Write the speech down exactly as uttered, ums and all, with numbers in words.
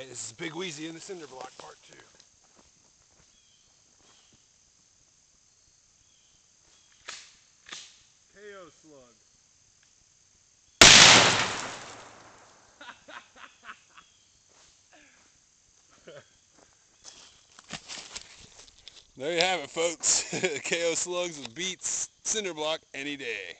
Alright, this is Big Wheezy in the cinder block part two. K O slug. There you have it, folks. K O slugs beats cinder block any day.